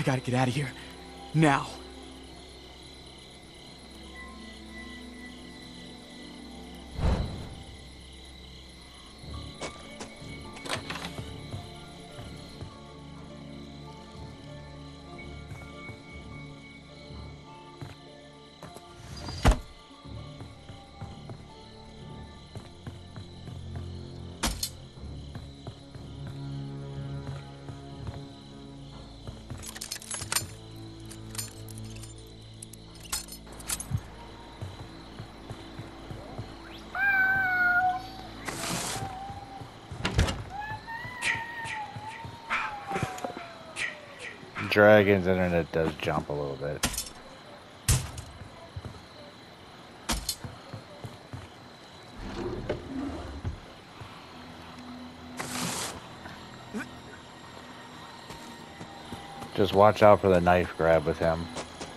gotta get out of here. Now. Dragon's internet does jump a little bit. Just watch out for the knife grab with him.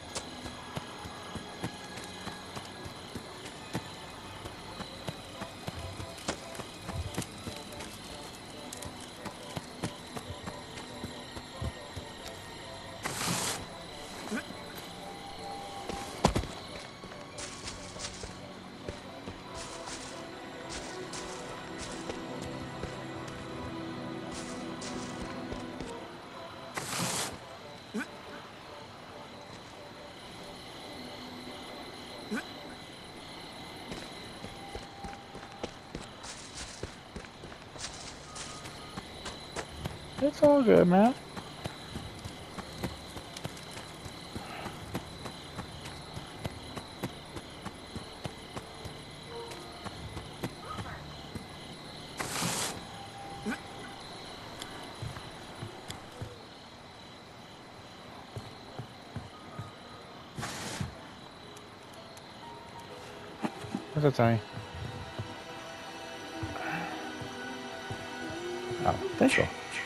It's all good, man. What's that, Tony? Oh, thank you.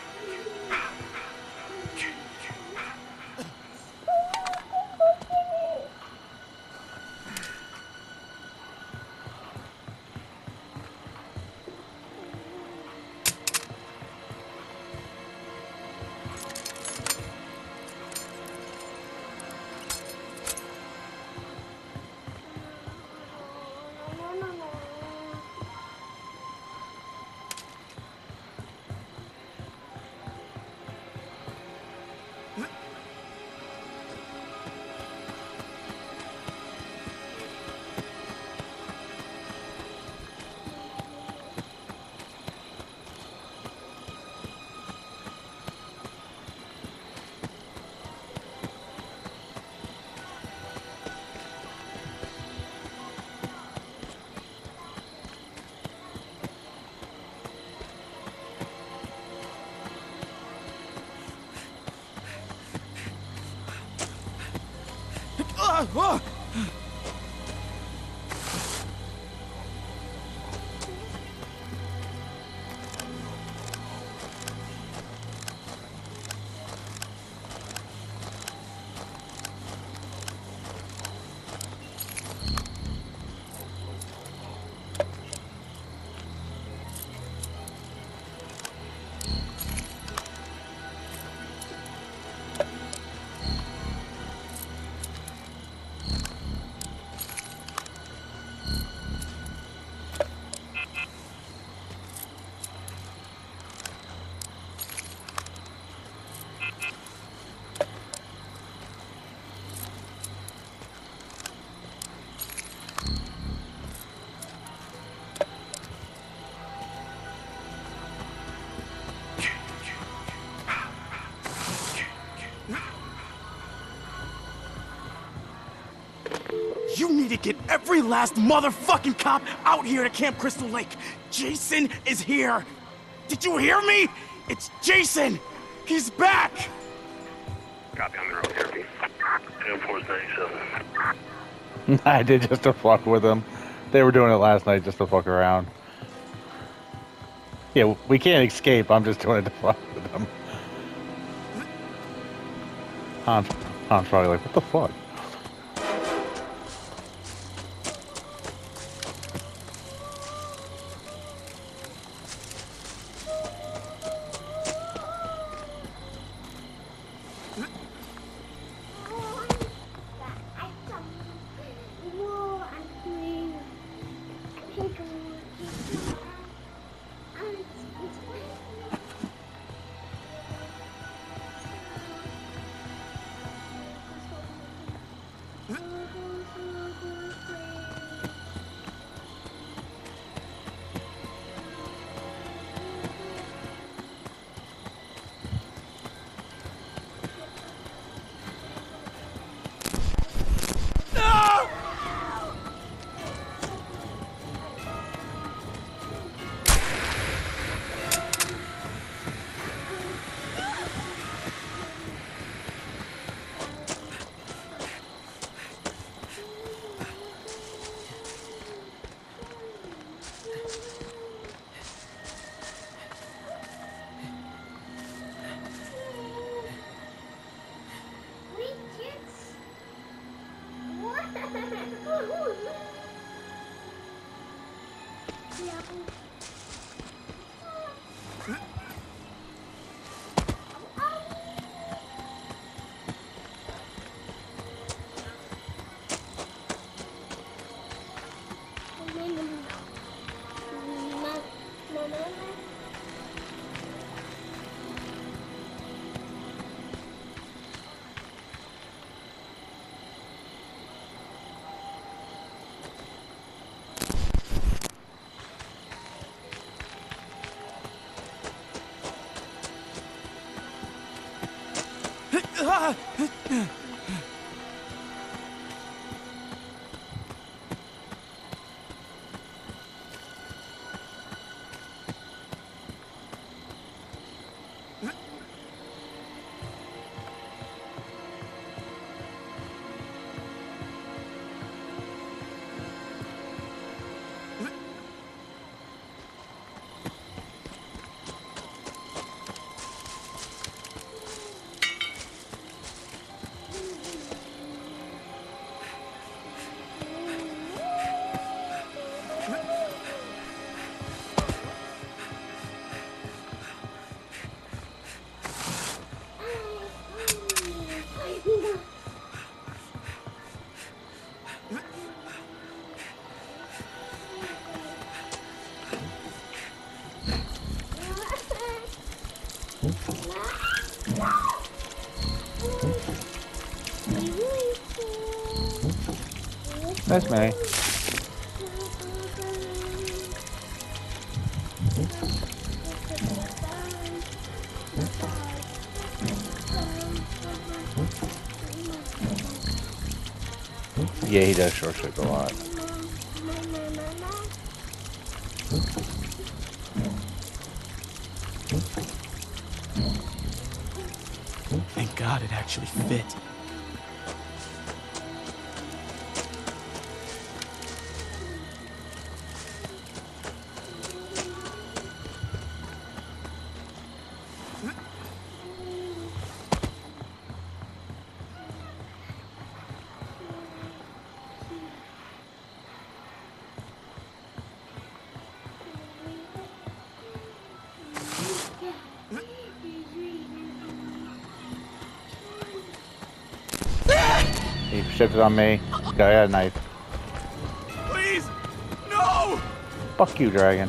You need to get every last motherfucking cop out here to Camp Crystal Lake. Jason is here. Did you hear me? It's Jason. He's back. Copy on the road therapy. 10-4-37. I did just to fuck with them. They were doing it last night just to fuck around. Yeah, we can't escape. I'm just doing it to fuck with them. Han's probably like, what the fuck? That's me. Yeah, he does short circuit a lot. Thank God it actually fit. He shifted on me. This guy had a knife. Please! No! Fuck you, dragon.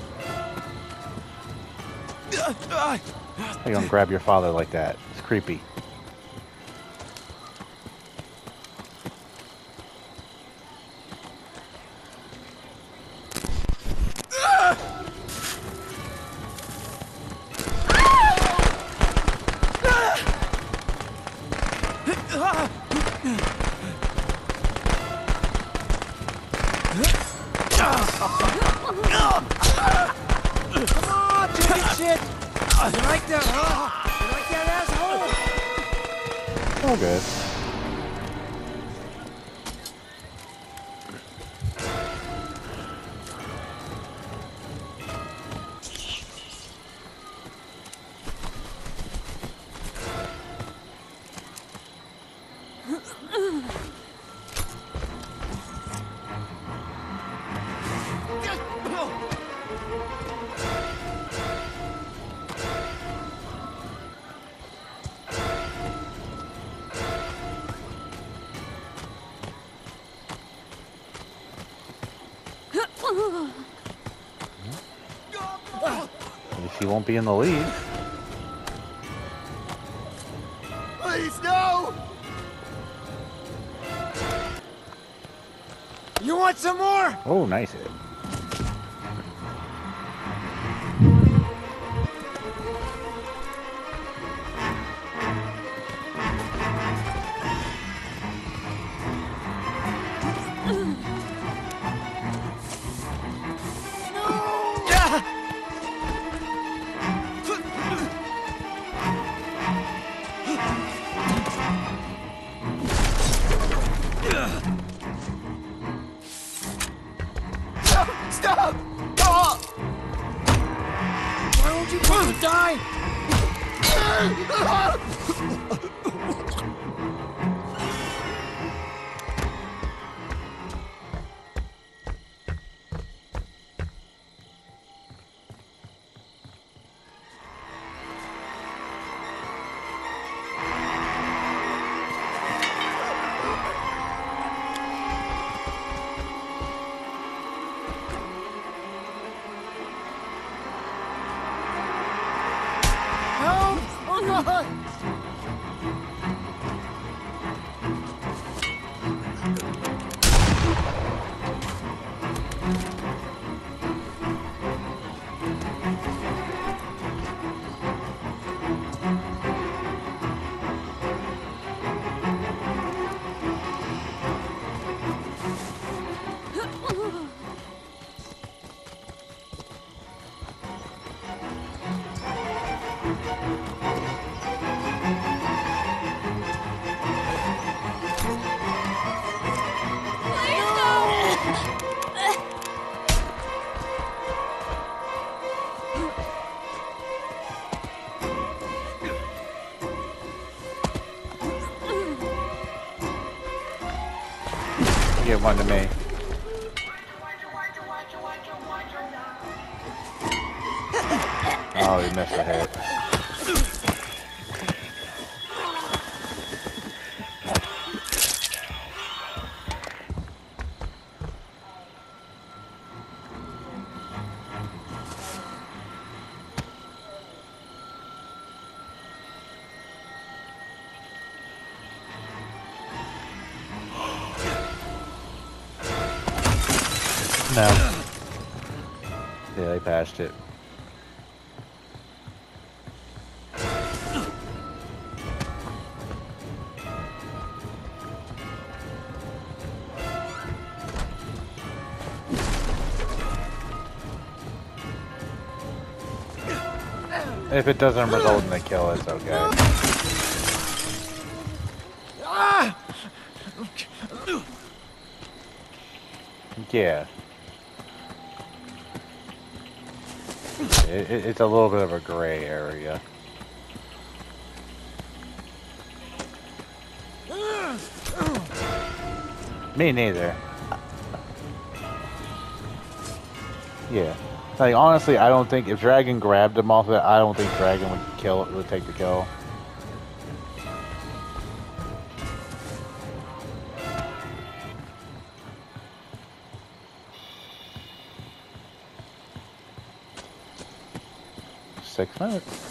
How you gonna grab your father like that? It's creepy. Come on, chicken shit! You like that, huh? You like that, asshole? All good. At least he won't be in the lead. Please, no! You want some more? Oh, nice hit. Stop! Oh! Why won't you fucking die? Give one to me. Oh, he missed a hit. No. Yeah, they passed it. If it doesn't result in a kill, it's okay. Yeah. It's a little bit of a gray area. Me neither. Yeah. Like, honestly, I don't think if Dragon grabbed him off of it, I don't think Dragon would take the kill. Six minutes.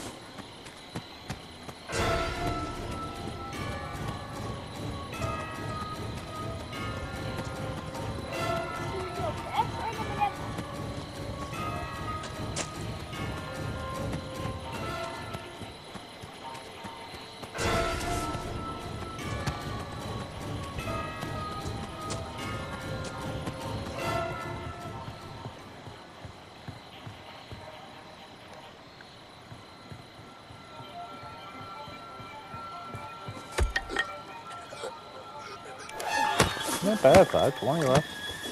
Not bad, 520 left.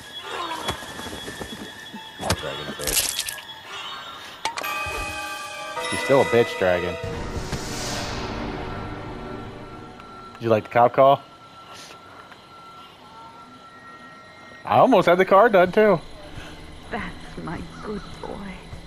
Oh, Dragon a bitch. He's still a bitch, Dragon. Did you like the cop call? I almost had the car done, too. That's my good boy.